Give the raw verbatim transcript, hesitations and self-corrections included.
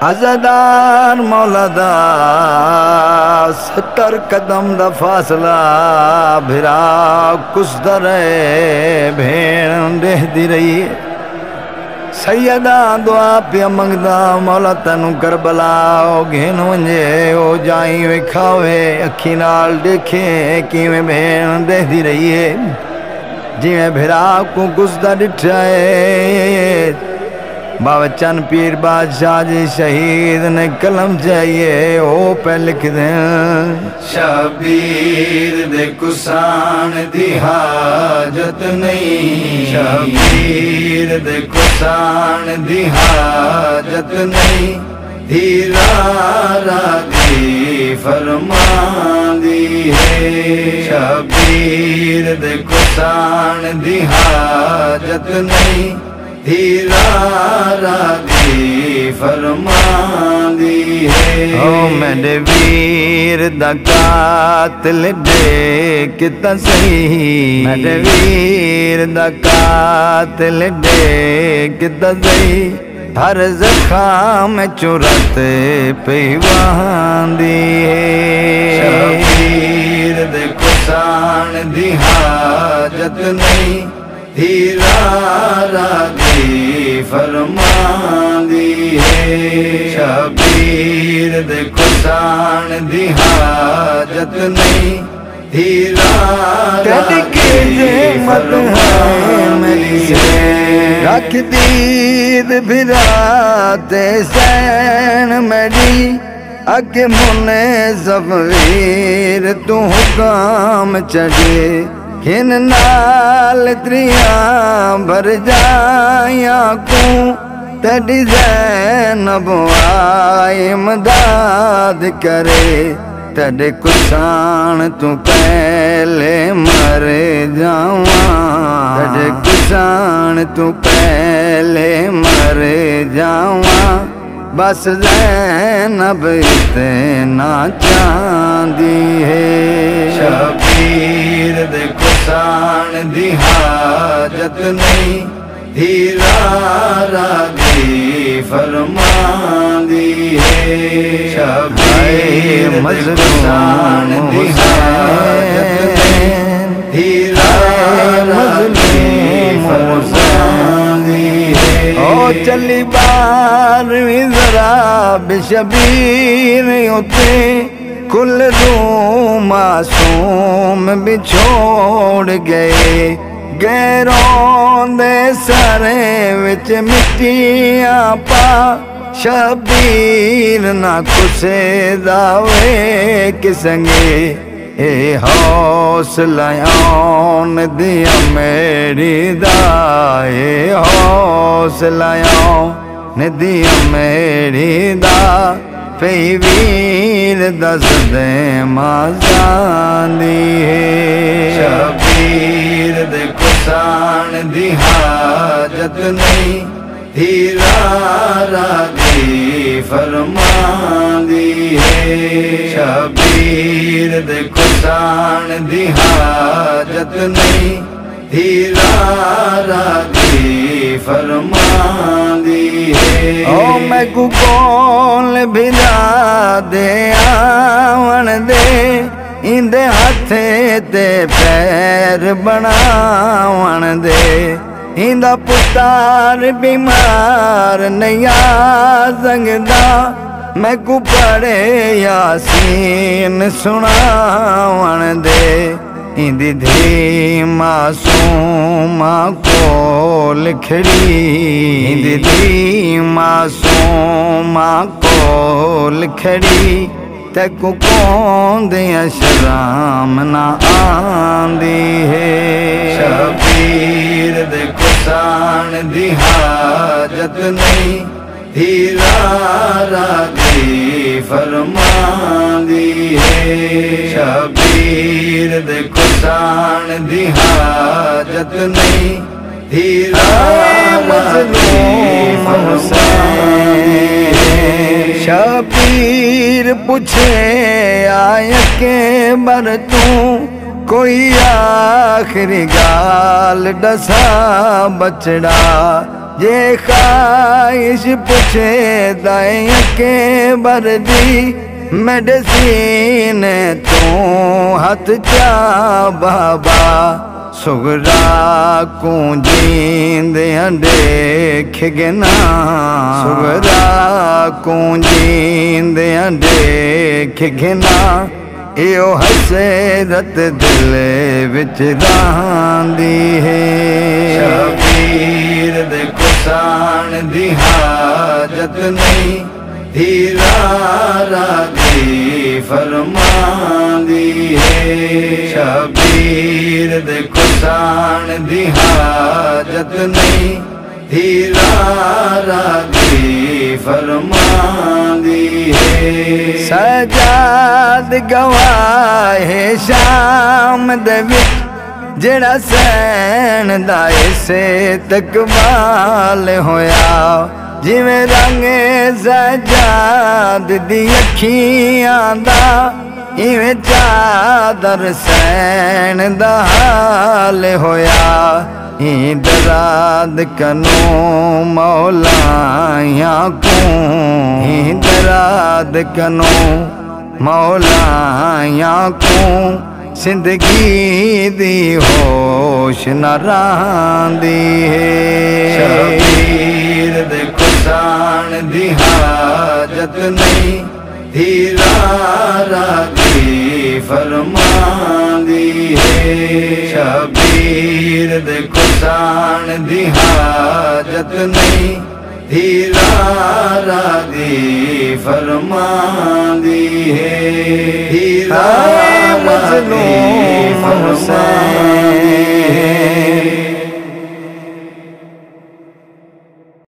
अज़ादार मौला दा सत्तर कदम दा फासला भिरा कुसदा रहे भेण देहदी रही सैयदा दुआ पिया मंगदा मौला तैनू करबला ओ घेन वंजे ओ जाई वेखावे अखी नाल देखे किवें भेण देहदी रही है जिवें भिरा को कुसदा डिठा है। बाबा चंद पीर बादशाह जी शहीद ने कलम चाहिए ओ पे लिख दें शबीर दे कुसान दी हाजत नहीं, शबीर दे कुसान दी हाजत नहीं, धीरा रागी फरमांदी है। शबीर दे कुसान दी हाजत नहीं, धीरा रागी फरमांदी है। ओ मेरे वीर दा कातिल देख ता सही, मेरे वीर दा कातिल देख ता सही, हर ज़ख़्म चुरत पिवांदी है। शबीर दे कुसान दी हाजत नहीं, धीरा रागी फरमांदी है। शबीर दे कुसान दी हाजत नहीं, धीरा रागी फरमांदी है। रख दीद भिराते सैन मेरी अगे मुने ज़फ़ीर तू हुकाम चढ़े, हिन नाल त्रिया भर जाया को तेरी ज़ैनब आए इमदाद करे, तेरे कुसान तू पहले मर जावा, तेरे कुसान तू पहले मर जावा, बस ज़ैनब इतना चांदी है। शबीर दे कुसान दी हाजत नहीं, धीरा रागी फरमांदी है। शबीर दे कुसान दी हाजत नहीं, धीरा रागी फरमांदी है। ओ चली बारवीं ज़रा बेशबीर उते कुल रू मासूम भी छोड़ गए, गैरों दे सरे विच मिट्टियां पा, शबीर ना कुसे दावे किसंगे, ए हौसलायों दिया मेरी दाए, हौसलायों दिया मेरी दा, पे वीर दस दे माज़ानी है। शबीर दे कुसान दी हाजत नहीं, धीरा रागी फरमांदी है। शबीर दे कुसान दी हाजत नहीं, धीरा रागी फरमांदी है। ओ मैं को कौल भिजा दे आवन दे, इंदे हाथे ते पैर बनावन दे, इंदा पुतार बीमार नया जंगदा, मैं को पढ़े यासीन सुनावन दे, इंदी धी मासूमा कोल खड़ी, इंदी धी मासूमा कोल खड़ी, तैको कौन दिया शराम ना आंदी है। शबीर दे कुसान दी हाजत नहीं, धीरा रागी फरमांदी है। शबीर दे कुसान दी हाजत नहीं, धीरा रागी फरमांदी है। शबीर पूछे आय के बर तू, कोई आखिरी गाल दसा बचड़ा, जे ख्वाहिश पुछे दाएं के बरदी मेडिसिन तू हथ चा बाबा सुगरा कूंजींदे अंडे खिगना सुगरा कूंजींदे अंडे खिगना यो हसरत दिल विच रहंदी है शबीर दे कुसान दी हाजत नहीं धीरा रागी फरमांदी है शबीर दे कुसान दी हाजत नहीं धीरा रागी फरमांदी है सजाद गवाहे शाम दे विच जेड़ा सैन दा इसे तकबाल होया जिवें रंग सजाद दी अखियां दा इवें चादर सैन दा हाल होया ही दराद कनो मौलाया को ही दराद कनो मौलाया को जिंदगी दी होश न रहंदी है शबीर दे कुसान दी हाजत नहीं धीरा रागी फरमांदी है शबीर दे कुसान दी हाजत नहीं धीरा रागी फरमांदी है धीरा रागी फरमांदी है।